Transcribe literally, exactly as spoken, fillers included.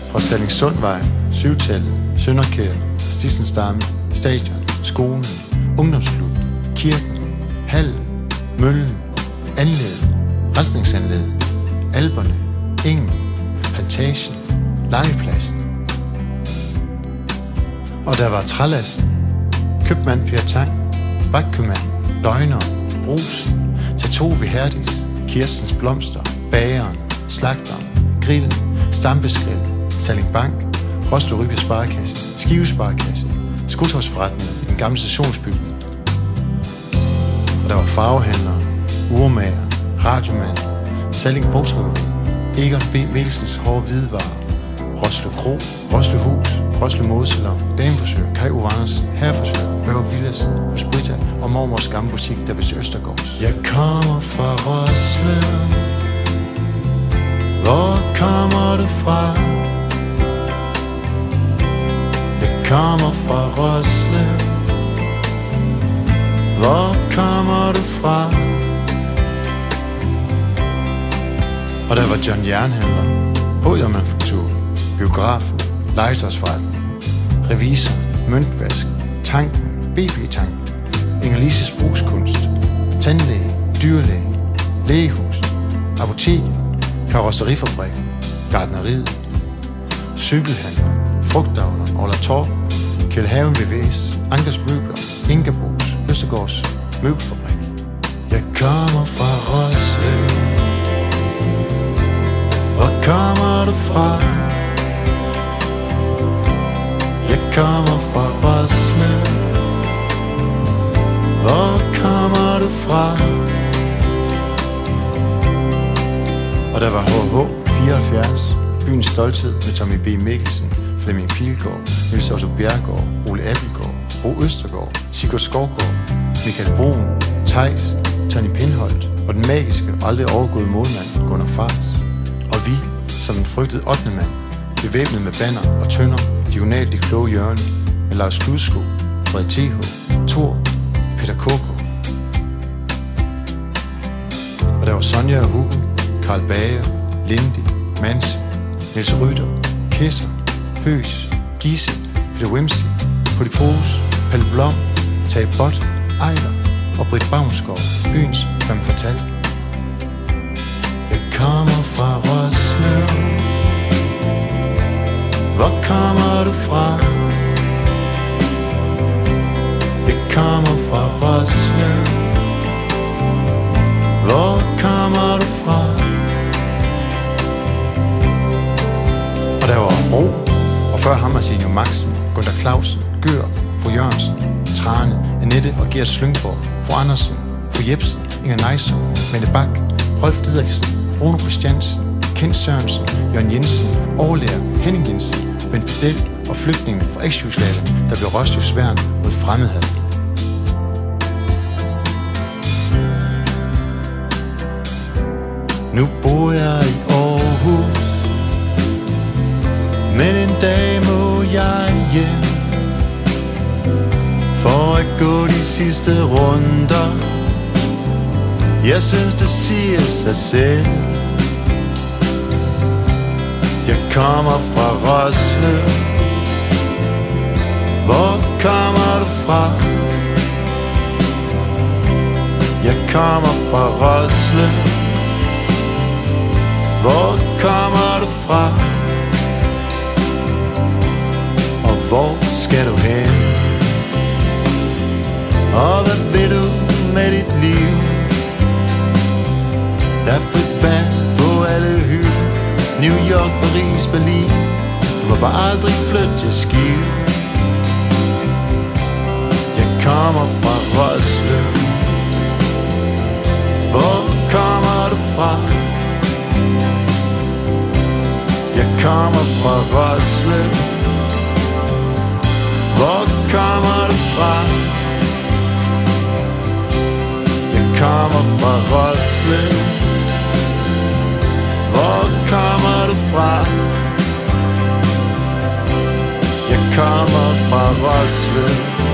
Fra Sallingsundvej, Syvtallet, Sønderkær, Stissensdamme, Stadion, skolen, ungdomsklub, kirken, hallen, møllen, anlægget, rensningsanlægget, Alperne, engen, plantagen, legepladsen. Og der var trælasten, købmand Per Tang, vagtkøbmand, løgner, brusen, Tato ved Herdis, Kirstens blomster, bageren, slagteren, grillen, Stampeskrill, Salling Bank, Roslev Rybjerg Sparekasse, Skive Sparekasse, skotøjsforretningen i den gamle stationsbygning. Og der var farvehandleren, urmageren, radiomanden, Salling Bogtrykkeri, Egon B. Mikkelsens hårde hvidevarer, Roslev Kro, Roslev Hus, Roslev Modesalon, Dameforsøger, Kai Ove Andersen, Herreforsøger, Børge Villadsen, hos Brita og mormors gamle butik, der ved Østergårds. Jeg kommer fra Roslev. Hvor kommer du fra? Jeg kommer fra Roslev. Hvor kommer du fra? Og der var John Jernhandler, H-J-Manufaktur, biografen, legetøjsforretning, revisor, møntvask, tanken, B B-tanken, Inger-Lises brugskunst, tandlæge, dyrlæge, lægehus, apoteket, karosserifabrikken, gartneriet, cykelhandleren, frugtavleren, Ola Torp, Kjeld Haven V V S, Ankers Møbler, Inkabos, Østergårds Møbelfabrik. Jeg kommer fra Roslev. Hvor kommer du fra? Jeg kommer fra Roslev. Hvor kommer du fra? Og der var H H fireoghalvfjerds, byens stolthed med Tommy B. Mikkelsen, Flemming Pilgaard, Niels Otto Bjerregaard, Ole Appelgaard, Bo Østergaard, Sigurd Skovgaard, Michael Brun, Theis, Tony Pindholt og den magiske og aldrig overgåede målmand Gunnar Fars. Og vi, som den frygtede ottende mand, bevæbnet med banner og tønder, diagonalt i kloge hjørne, med Lars Kludsko, Fred T H, Thor, Peter Koko. Og der var Sonja og Hugo, Karl Bager, Lindy, Mansi, Niels Rytter, Kesser, Høs, Gisse, Peter Wimsey, Polypose, Palle Blom, Tage Bot, Ejler og Britt Bavnsgaard, byens femme fatale. Jeg kommer fra Roslev. Hvor kommer du fra? Jeg kommer fra Roslev. Hvor kommer du fra? Og der var Bro, og før ham Arsenio Maxen, Gunter Clausen, Gør, fru Jørgensen, Trane, Annette og Gert Slyngborg, fru Andersen, fru Jebsen, Inger Nejsson, Mette Bak, Rolf Didriksen, Bruno Christiansen, Kent Sørensen, Jørgen Jensen, overlærer Henning Jensen, Bent Pedel og flygtningen fra eks-Jugoslavien, der blev Roslev værn mod fremmedhed. Nu bor jeg i Aarhus, men en dag må jeg hjem for at gå de sidste runder. Jeg synes det siger sig selv. Jeg kommer fra Roslev. Hvor kommer du fra? Jeg kommer fra Roslev. Hvor kommer du fra? Og hvor skal du hen? Og hvad vil du med dit liv? Der er frit vand på alle hylder. New York, Paris, Berlin. Du må bare aldrig flytte til Skive. Jeg kommer fra Roslev. Hvor kommer du fra? Jeg kommer fra Roslev. Hvor kommer du fra? Jeg kommer fra Roslev. Hvor kommer du fra? Jeg kommer fra Roslev.